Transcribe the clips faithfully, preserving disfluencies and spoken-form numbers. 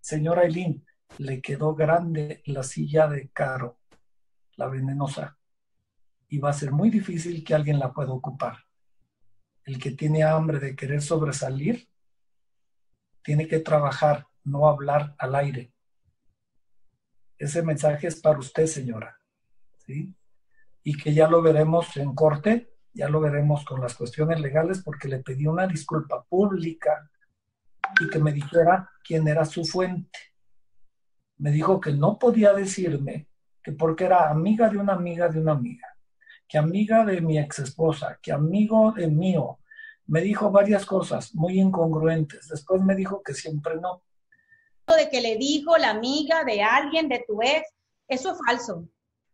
Señora Eileen, le quedó grande la silla de Caro, la venenosa, y va a ser muy difícil que alguien la pueda ocupar. El que tiene hambre de querer sobresalir, tiene que trabajar, no hablar al aire. Ese mensaje es para usted, señora, ¿sí? Y que ya lo veremos en corte, ya lo veremos con las cuestiones legales, porque le pedí una disculpa pública y que me dijera quién era su fuente. Me dijo que no podía decirme que porque era amiga de una amiga de una amiga, que amiga de mi ex esposa, que amigo de mío. Me dijo varias cosas muy incongruentes. Después me dijo que siempre no. De que le dijo la amiga de alguien, de tu ex, eso es falso.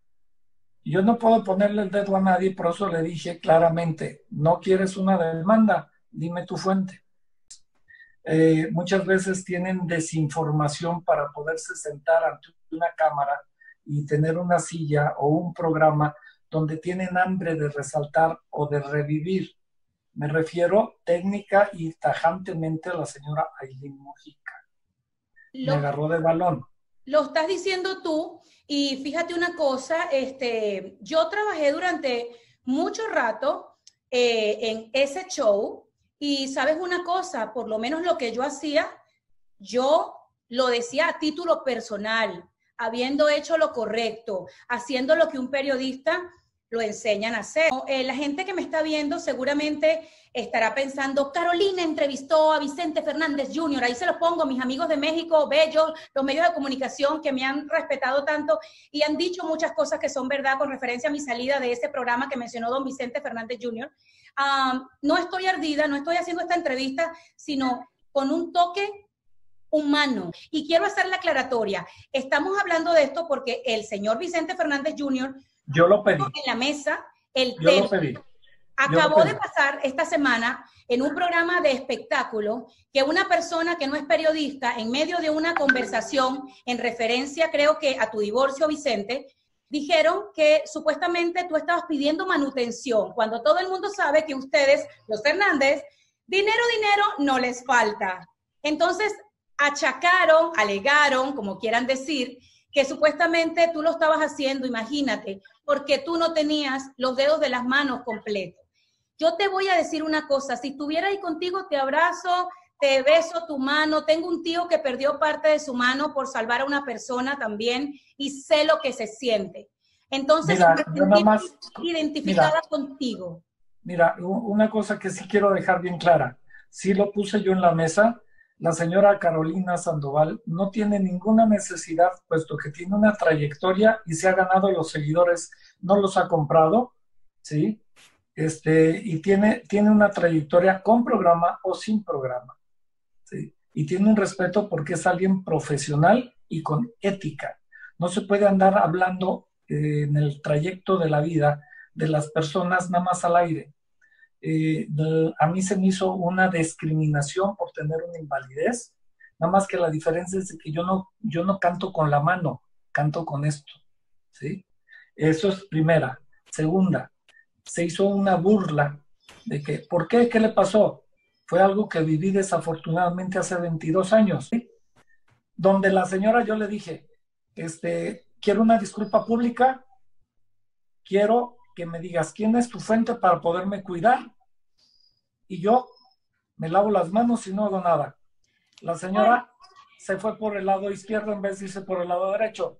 Yo no puedo ponerle el dedo a nadie, por eso le dije claramente, no quieres una demanda, dime tu fuente. Eh, muchas veces tienen desinformación para poderse sentar ante una cámara y tener una silla o un programa donde tienen hambre de resaltar o de revivir. Me refiero técnica y tajantemente a la señora Eileen Mojica. Lo, Me agarró de balón. Lo estás diciendo tú, y fíjate una cosa, este, yo trabajé durante mucho rato eh, en ese show, y sabes una cosa, por lo menos lo que yo hacía, yo lo decía a título personal, habiendo hecho lo correcto, haciendo lo que un periodista lo enseñan a hacer. Eh, la gente que me está viendo seguramente estará pensando, Carolina entrevistó a Vicente Fernández junior, ahí se los pongo, mis amigos de México, bellos, los medios de comunicación que me han respetado tanto y han dicho muchas cosas que son verdad con referencia a mi salida de ese programa que mencionó don Vicente Fernández junior Um, no estoy ardida, no estoy haciendo esta entrevista, sino con un toque humano. Y quiero hacer la aclaratoria. Estamos hablando de esto porque el señor Vicente Fernández junior Yo lo pedí. En la mesa, el Yo tema lo pedí. Yo acabó lo pedí. de pasar esta semana en un programa de espectáculo que una persona que no es periodista, en medio de una conversación en referencia, creo que a tu divorcio, Vicente, dijeron que supuestamente tú estabas pidiendo manutención, cuando todo el mundo sabe que ustedes, los Fernández, dinero, dinero no les falta. Entonces, achacaron, alegaron, como quieran decir, que supuestamente tú lo estabas haciendo, imagínate, porque tú no tenías los dedos de las manos completos. Yo te voy a decir una cosa, si estuviera ahí contigo, te abrazo, te beso tu mano, tengo un tío que perdió parte de su mano por salvar a una persona también y sé lo que se siente. Entonces, mira, me yo nada más, identificada mira, contigo. Mira, una cosa que sí quiero dejar bien clara, sí lo puse yo en la mesa, la señora Carolina Sandoval no tiene ninguna necesidad, puesto que tiene una trayectoria y se ha ganado los seguidores, no los ha comprado, ¿sí? Este, y tiene, tiene una trayectoria con programa o sin programa, ¿sí? Y tiene un respeto porque es alguien profesional y con ética. No se puede andar hablando eh, en el trayecto de la vida de las personas nada más al aire. Eh, de, a mí se me hizo una discriminación por tener una invalidez, nada más que la diferencia es que yo no, yo no canto con la mano, canto con esto, ¿sí? Eso es primera. Segunda, se hizo una burla de que, ¿por qué? ¿Qué le pasó? Fue algo que viví desafortunadamente hace veintidós años, ¿sí? Donde la señora, yo le dije, este, quiero una disculpa pública, quiero que me digas quién es tu fuente para poderme cuidar, y yo me lavo las manos y no hago nada. La señora se fue por el lado izquierdo en vez de irse por el lado derecho.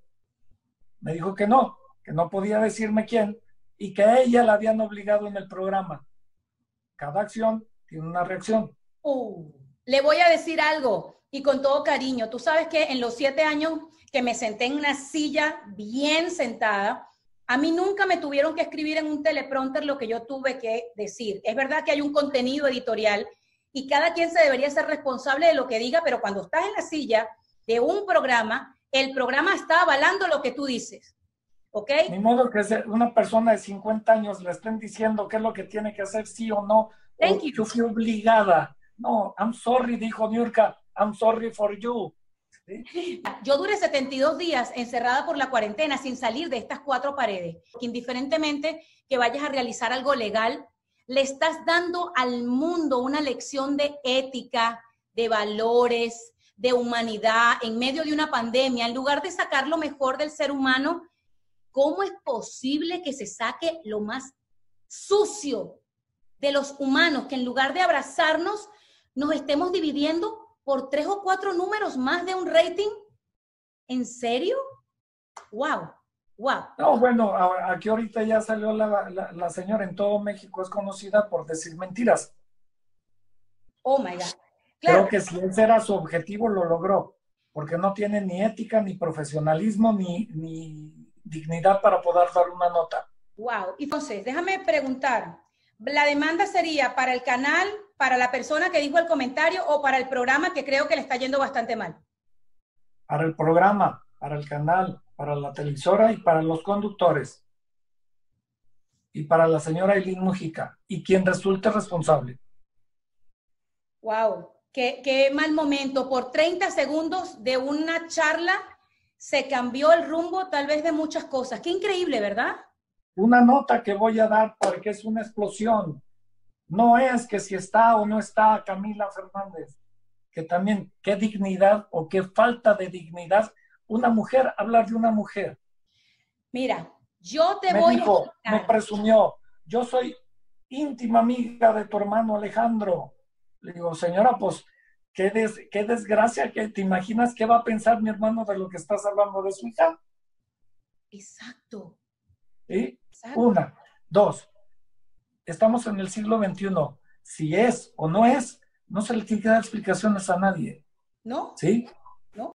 Me dijo que no, que no podía decirme quién, y que a ella la habían obligado en el programa. Cada acción tiene una reacción. Uh, le voy a decir algo, y con todo cariño. Tú sabes que en los siete años que me senté en una silla bien sentada, a mí nunca me tuvieron que escribir en un teleprompter lo que yo tuve que decir. Es verdad que hay un contenido editorial y cada quien se debería ser responsable de lo que diga, pero cuando estás en la silla de un programa, el programa está avalando lo que tú dices. ¿Ok? Ni modo que una persona de cincuenta años le estén diciendo qué es lo que tiene que hacer, sí o no. Thank o you. Yo fui obligada. No, I'm sorry, dijo Niurka. I'm sorry for you. ¿Sí? Yo duré setenta y dos días encerrada por la cuarentena sin salir de estas cuatro paredes. Porque indiferentemente que vayas a realizar algo legal, le estás dando al mundo una lección de ética, de valores, de humanidad, en medio de una pandemia, en lugar de sacar lo mejor del ser humano, ¿cómo es posible que se saque lo más sucio de los humanos, que en lugar de abrazarnos, nos estemos dividiendo por tres o cuatro números más de un rating? ¿En serio? ¡Wow! ¡Wow! No, bueno, a- aquí ahorita ya salió la, la, la señora en todo México, es conocida por decir mentiras. Oh my God. Creo Claro. que si ese era su objetivo, lo logró, porque no tiene ni ética, ni profesionalismo, ni, ni dignidad para poder dar una nota. Wow. Entonces, déjame preguntar, ¿la demanda sería para el canal, para la persona que dijo el comentario o para el programa que creo que le está yendo bastante mal? Para el programa, para el canal, para la televisora y para los conductores. Y para la señora Eileen Mujica, y quien resulte responsable. Wow. Qué, qué mal momento. Por treinta segundos de una charla se cambió el rumbo tal vez de muchas cosas. Qué increíble, ¿verdad? Una nota que voy a dar porque es una explosión. No es que si está o no está Camila Fernández, que también qué dignidad o qué falta de dignidad una mujer, hablar de una mujer. Mira, yo te Me voy dijo, a explicar. me presumió, yo soy íntima amiga de tu hermano Alejandro. Le digo, señora, pues qué, des, qué desgracia, que te imaginas qué va a pensar mi hermano de lo que estás hablando de su hija. Exacto. ¿Sí? Exacto. Una, dos, estamos en el siglo veintiuno. Si es o no es, no se le tiene que dar explicaciones a nadie. ¿No? ¿Sí?